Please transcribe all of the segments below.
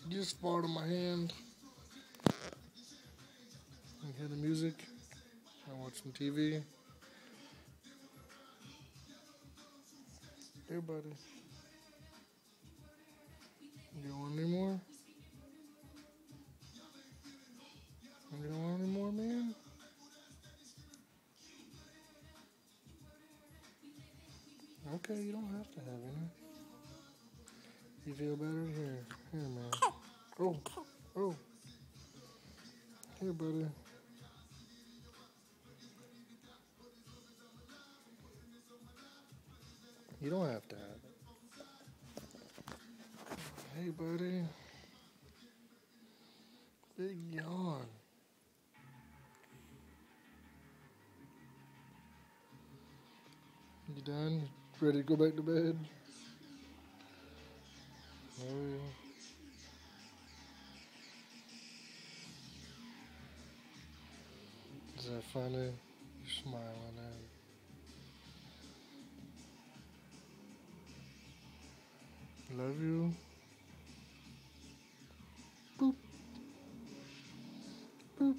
just fall to my hand and hear the music and watch some TV. Here, buddy. You don't want any more? You don't want any more, man? Okay, you don't have to have any. You feel better? Here, man. Oh, here, buddy. You don't have to have it. Hey, buddy. Big yawn. You done? Ready to go back to bed? Oh, yeah. Is that funny? You're smiling at it. Love you. Boop, boop,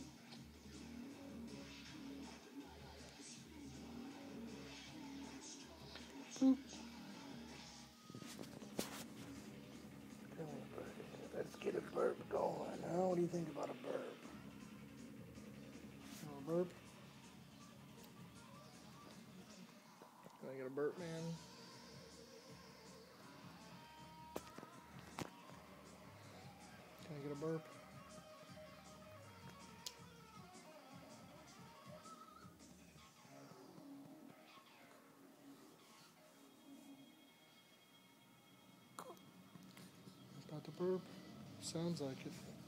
boop. Come on, buddy. Let's get a burp going. Now, what do you think about a burp? You want a burp? Can I get a burp, man? Can I get a burp? About to burp? Sounds like it.